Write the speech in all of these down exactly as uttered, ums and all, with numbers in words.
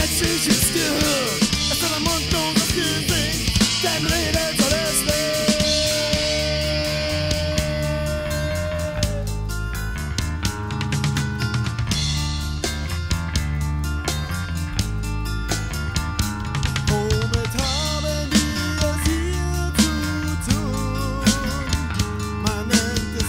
menschliches Gehirn. Es wird am Mund und das Gesicht, denn reden soll es nicht. Womit haben wir es hier zu tun? Man nennt es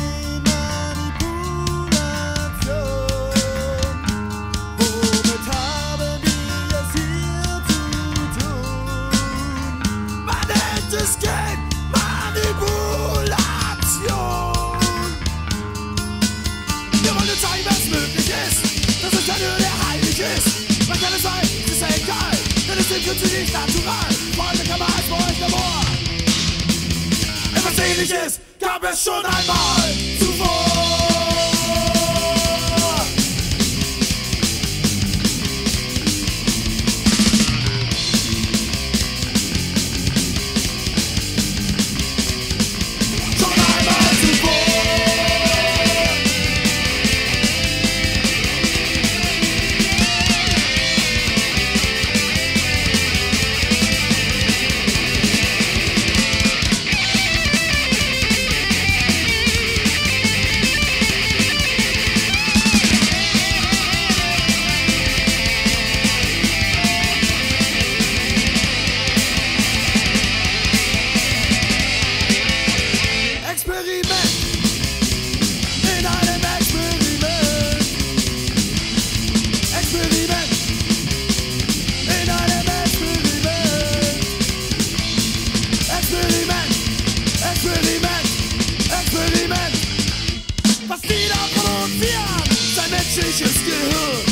Genmanipulation. Womit haben wir es hier zu tun? Man nennt es Genmanipulation. Wir wollen zeigen, was möglich ist, dass es ja nur der heilig ist. Man kann es sein, es ist ja egal, denn es sind künstlich natural. Vor allem kann man als bei euch Labor. Etwas Ähnliches gab es schon einmal zuvor. Schon einmal zuvor. Experiment in einem Experiment. Experiment in einem Experiment. Experiment, Experiment, Experiment. Was die da produzieren, sein menschliches Gehirn.